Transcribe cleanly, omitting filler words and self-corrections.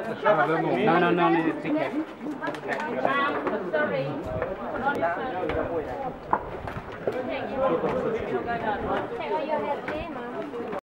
No, it's ticket. Sorry. Take all your head,